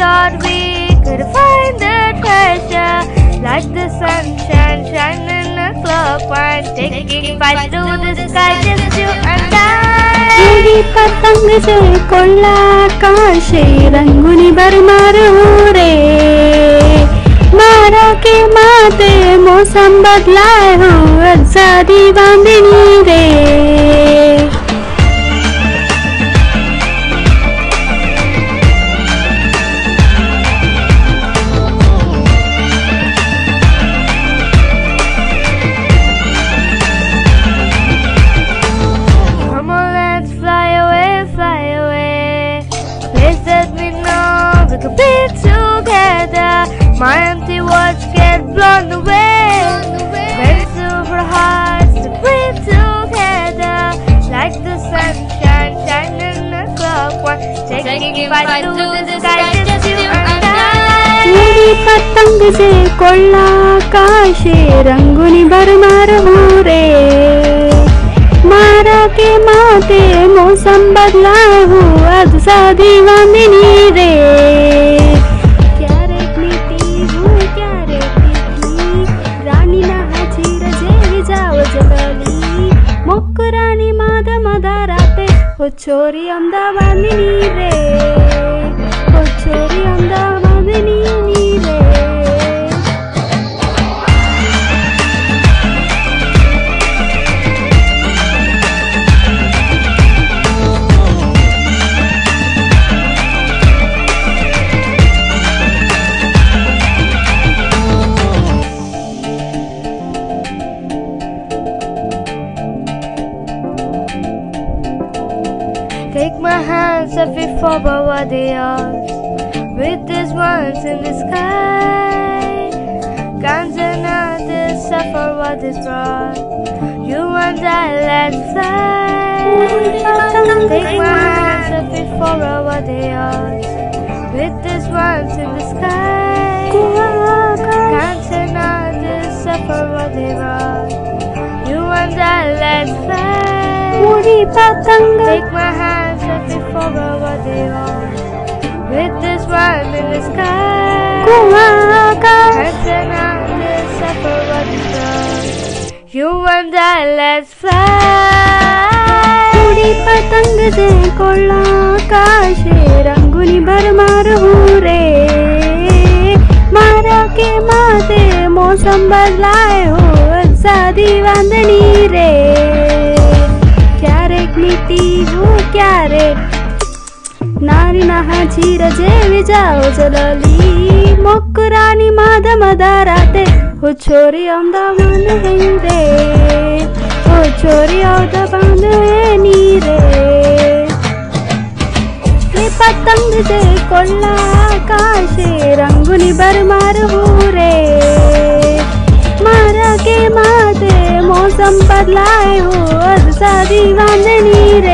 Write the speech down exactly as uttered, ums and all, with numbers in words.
thought we could find the treasure, like the sunshine shining a clockwork, taking flight through the sky just you and I. उड़ी पतंग से Cola काशे रंगुनी भरमार हो रे, मारा के माते मौसम बदलाए हो शादी बांधनी रे. To be together, my empty words get blown away. When silver hearts to breathe together, like the sunshine shining a clockwork, taking flight through the sky just you and I. उड़ी पतंग से कोला काशे रंगुनी भरमार हो रे, मारा के माते मौसम बदलाए हो आज शादी बांधनी रे. क्यारेक मीठी हूँ क्यारेक तीखी, रानी नहाची रजे जाओ जगली, मोक रानी माद मदा राते हो छोरी अमदा बांधनी रे, हो छोरी अमदा बांधनी रे. Take my hands and we fall over the earth, with these ones in the sky. Can't deny this, suffer what is brought. You and I, let's fly. Take my hands and we fall over the earth, with these ones in the sky. Can't deny this, suffer what is brought. You and I, let's fly. Take my hands and we fall over the earth, with this one in the sky. Hands and arms suffer what is wrong. You and I, let's fly. उड़ी पतंग से Cola काशे रंगुनी भरमार हो रे, मारा के माते मौसम बदलाए हो शादी बांधनी रे. क्यारेक मीठी हूँ क्यारेक नारी नहाची रजे जाओ जलली, मोक रानी माद मदा राते हो छोरी अमदा बांधनी रे, हो छोरी अमदा बांधनी रे. ये पतंग से कोला काशे रंगुनी भरमार हो रे, मारा के माते मौसम बदलाए हो शादी बांधनी रे.